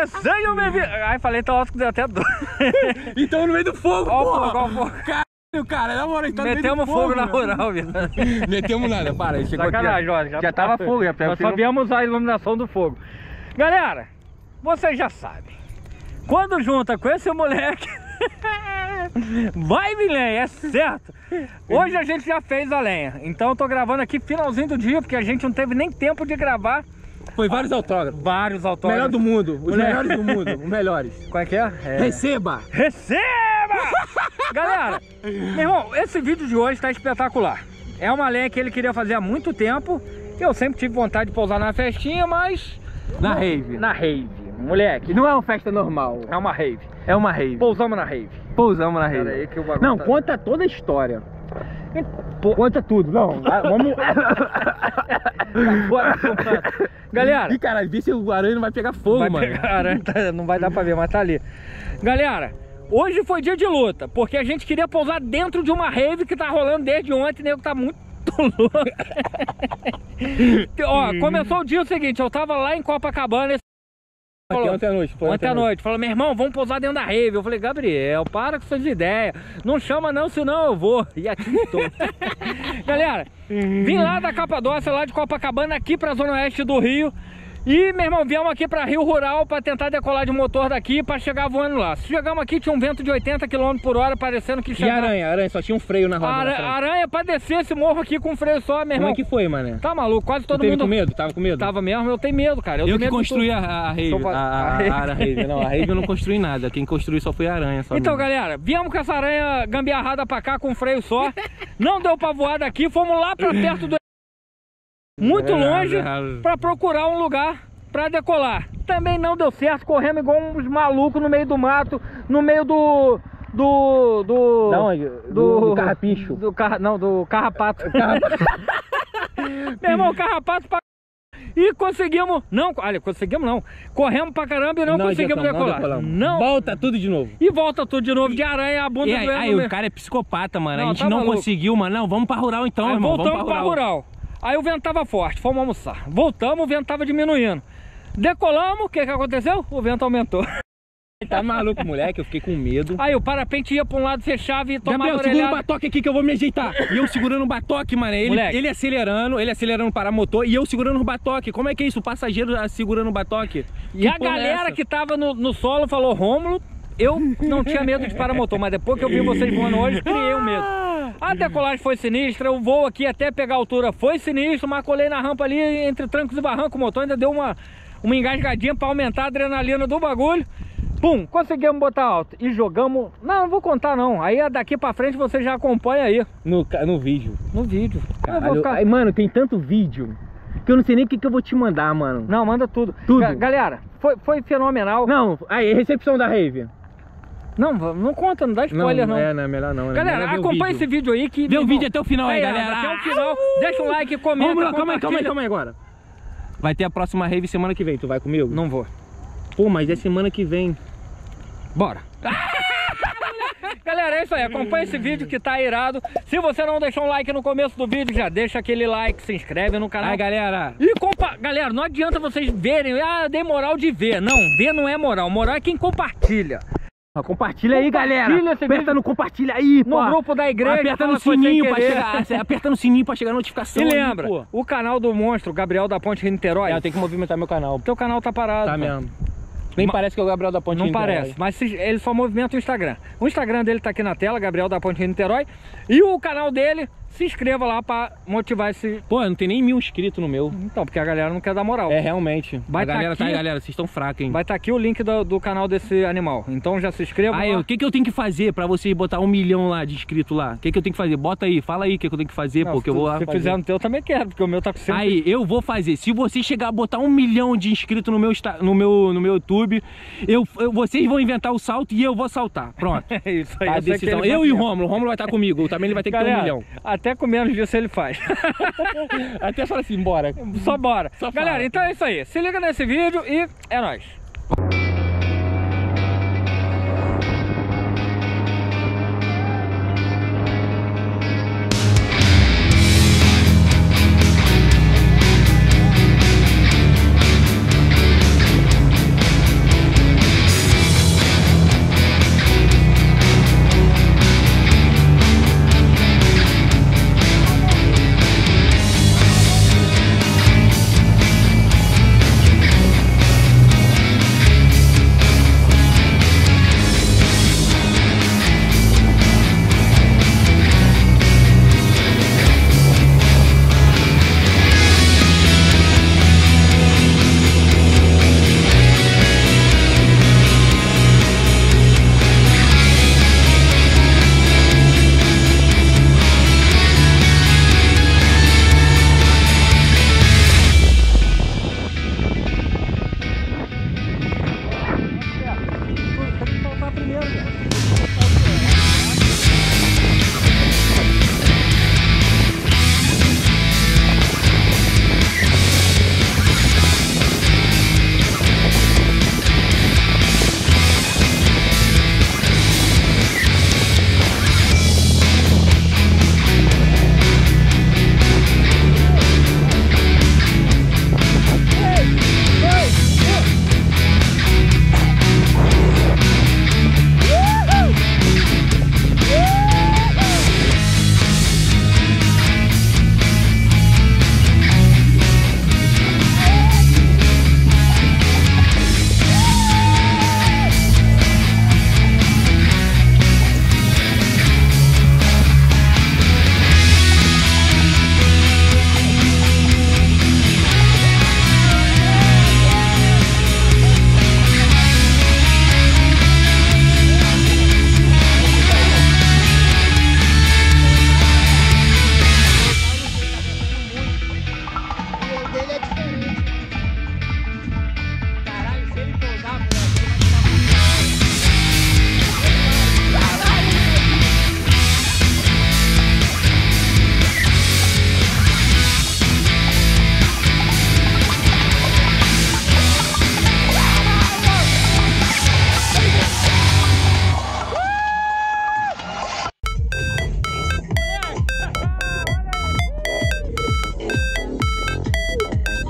Sejam bem-vindos. Ai, falei tão alto que deu até dor. Então no meio do fogo, porra. Ó o fogo. Cara, na moral, tá metemos fogo na rural, viu? Metemos nada, para. Chegou sacanagem, aqui, já tava fogo. Nós sabíamos a iluminação do fogo. Galera, vocês já sabem. Quando junta com esse moleque, vai vir lenha, é certo. Hoje a gente já fez a lenha. Então eu tô gravando aqui finalzinho do dia, porque a gente não teve nem tempo de gravar. Foi vários autógrafos. Vários autógrafos. Melhor do mundo, os melhores do mundo, os melhores. Qual é que é? Receba! Receba! Galera, meu irmão, esse vídeo de hoje tá espetacular. É uma lenha que ele queria fazer há muito tempo. Eu sempre tive vontade de pousar na festinha, mas... Na rave. Na rave, moleque. Não é uma festa normal. É uma rave. É uma rave. Pousamos na rave. Pousamos na rave. Pera aí que o bagulho não, tá... conta toda a história. Conta tudo, não. Vamos. Galera. Ih, caralho, vê se o aranha não vai pegar fogo, vai mano. Pegar aranha, não vai dar pra ver, mas tá ali. Galera, hoje foi dia de luta, porque a gente queria pousar dentro de uma rave que tá rolando desde ontem, nego tá muito louco. Ó, começou o dia o seguinte, eu tava lá em Copacabana. Falou, ontem à noite, falou, meu irmão, vamos pousar dentro da rave. Eu falei, Gabriel, para com suas ideias, não chama não, senão eu vou. E aqui estou. Galera, vim lá da Capadócia, lá de Copacabana, aqui pra zona oeste do Rio. E, meu irmão, viemos aqui pra Rio Rural pra tentar decolar de motor daqui pra chegar voando lá. Chegamos aqui, tinha um vento de 80 km por hora, parecendo que chegava... E aranha, só tinha um freio na roda. Aranha pra descer esse morro aqui com freio só, meu irmão. Como é que foi, mané? Tá maluco, quase todo mundo... com medo? Tava com medo? Tava mesmo, eu tenho medo, cara. Eu que construí a rave, a rave. Não, a rave eu não construí nada, quem construiu só foi a aranha. Só então, mesmo. galera, viemos com essa aranha gambiarrada pra cá com freio só. Não deu pra voar daqui, fomos lá pra perto do... Muito longe pra procurar um lugar pra decolar. Também não deu certo, corremos igual uns malucos no meio do mato, no meio do da onde? Do carrapicho. Não, do carrapato. Meu irmão, carrapato pra... E conseguimos, conseguimos não. Corremos pra caramba e não conseguimos decolar. Não. Volta tudo de novo. E volta tudo de novo, de aranha, a bunda doendo. Aí o cara é psicopata, mano. A gente não conseguiu, mano. Não, vamos pra rural então, irmão. Voltamos pra rural. Aí o vento tava forte, fomos almoçar. Voltamos, o vento tava diminuindo. Decolamos, o que aconteceu? O vento aumentou. Tá maluco, moleque, eu fiquei com medo. Aí o parapente ia pra um lado, fechava e tomava Gabriel, segura o batoque aqui que eu vou me ajeitar. E eu segurando o batoque, mano. Ele acelerando para motor e eu segurando o batoque. Como é que é isso? O passageiro segurando o batoque. E a galera que tava no solo falou, Rômulo, eu não tinha medo de paramotor, mas depois que eu vi vocês voando hoje, criei um medo. A decolagem foi sinistra, o voo aqui até pegar a altura foi sinistro, mas colei na rampa ali entre trancos e barrancos, o motor ainda deu uma engasgadinha para aumentar a adrenalina do bagulho. Pum, conseguimos botar alto e jogamos. Não vou contar não, aí daqui pra frente você já acompanha aí. No vídeo. No vídeo. Caralho, aí, mano, tem tanto vídeo que eu não sei nem o que eu vou te mandar, mano. Não, manda tudo. Galera, foi fenomenal. Não, aí, recepção da rave. Não conta, não dá spoiler não. Não é melhor não. Galera, acompanha esse vídeo aí que... Vê o vídeo até o final aí, galera. Até o final, deixa um like, comenta, calma aí agora. Vai ter a próxima rave semana que vem, tu vai comigo? Não vou. Pô, mas é semana que vem. Bora. Galera, é isso aí, acompanha esse vídeo que tá irado. Se você não deixou um like no começo do vídeo, já deixa aquele like, se inscreve no canal. Aí, galera. E galera, não adianta vocês verem, eu dei moral de ver. Não, ver não é moral, moral é quem compartilha. Compartilha aí, galera. Aperta no compartilha aí, pô. No grupo da igreja. Aperta no sininho pra chegar. Aperta no sininho pra chegar a notificação. E lembra, o canal do monstro, Gabriel da Ponte Niterói. Eu tenho que movimentar meu canal. Teu canal tá parado. Tá mesmo. Nem parece que é o Gabriel da Ponte Niterói. Não parece, mas ele só movimenta o Instagram. O Instagram dele tá aqui na tela, Gabriel da Ponte Niterói. E o canal dele, se inscreva lá pra motivar esse... Pô, não tem nem 1000 inscritos no meu. Então, porque a galera não quer dar moral. É, realmente. Galera, vocês estão fracos, hein? Vai estar aqui o link do canal desse animal. Então já se inscreva. Aí, o que eu tenho que fazer pra vocês botar 1 milhão lá de inscritos lá? O que eu tenho que fazer? Bota aí, fala aí o que eu tenho que fazer, pô, que eu vou lá. Se fizer no teu, eu também quero, porque o meu tá com 100. Aí, eu vou fazer. Se você chegar a botar 1 milhão de inscritos no meu YouTube, vocês vão inventar o salto e eu vou saltar. Pronto. É isso aí. A decisão. Eu e o Rômulo vai estar comigo. Também ele vai ter que ter 1 milhão. Até com menos disso ele faz. Até fala assim, bora. Só bora. Galera, então é isso aí. Se liga nesse vídeo e é nóis.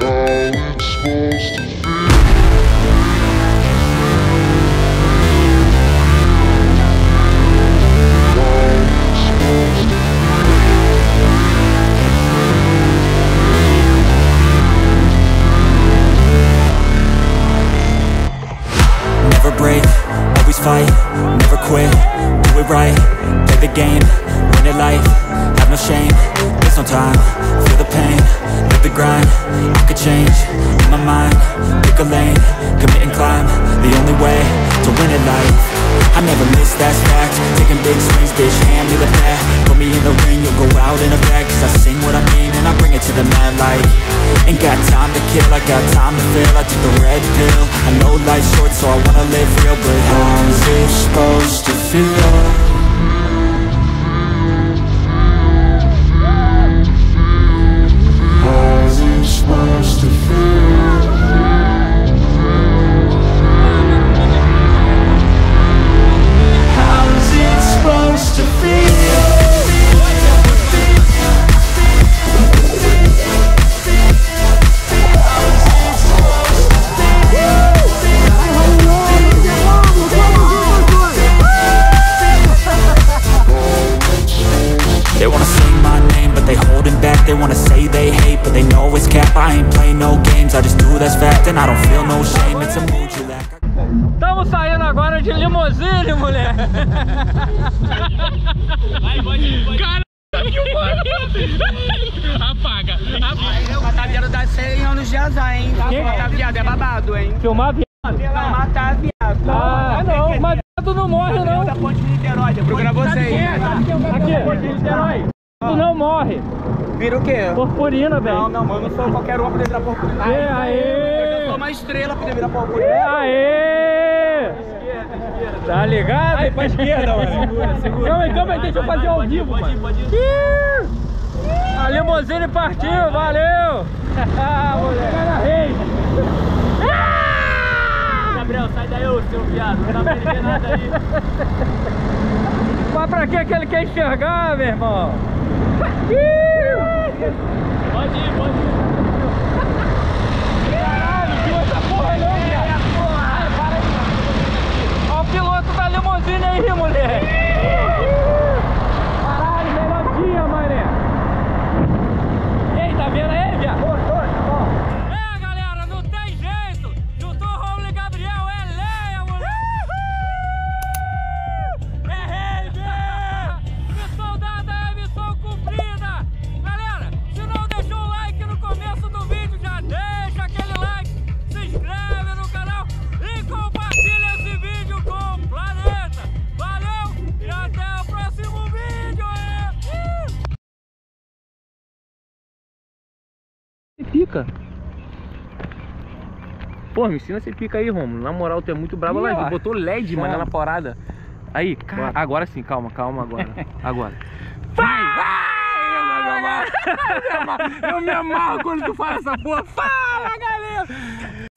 Fight, never quit, do it right, play the game, win it life, have no shame, there's no time, feel the pain, live the grind, I could change, in my mind, pick a lane, commit and climb, the only way to win it life, I never miss, that's fact, taking big swings, bitch, hand me the bat, put me in the ring, you'll go out in a bag, cause I sing what I mean and I bring it to the mad light, ain't got time to kill, I got time to feel, I took the red pill, I know life's short so I wanna live real, but how's it supposed to feel? How's it supposed to feel? How's it supposed to feel? They wanna say my name, but they holding back. They wanna say they hate, but they know it's cap. I ain't playing no games, I just do that's fact. And I don't feel no shame, it's a mood you lack. Estamos saindo agora de limousine, mulher. Vai, pode ir. Cara, apaga. Matar viado dá 100 anos de azar, hein? Matar viado é babado, hein? Filmar viado? Não, matar viado. Não, mas viado não morre, não. Da Ponte de Niterói, depois pra vocês. Aqui, Ponte de Niterói. Tu não morre. Vira o quê? Purpurina, velho. Não, não, mano, eu não sou qualquer um pra poder virar purpurina. Aê! Eu sou uma estrela pra poder virar purpurina. Aê! Tá ligado? Aí, pra esquerda, mano. Segura. Calma aí, deixa eu fazer ao vivo, mano. Pode ir. A limousine partiu, valeu! Moleque. Gabriel, sai daí, ô seu viado, não dá pra ele ver nada aí. Mas pra que ele quer enxergar, meu irmão? Pode ir. Caralho, viu essa porra não, viado? Para aí. Ó o piloto da limousine aí, moleque. Caralho, melhor dia, mané. Ei, tá vendo aí, viado? É, galera, não tem jeito. Juntou Romulo e Gabriel, é leia, moleque. É rave! Missão dada é missão cumprida. Galera, se não deixou o like no começo do vídeo, já deixa aquele like, se inscreve no canal e compartilha esse vídeo com o planeta. Valeu e até o próximo vídeo. Pica. Pô, me ensina esse pica aí, Romulo. Na moral, tu é muito brabo. Lá, tu botou LED, mano, na parada. Aí, cara, agora sim, calma agora. Agora. Vai! Eu me amarro quando tu fala essa porra. Fala, galera!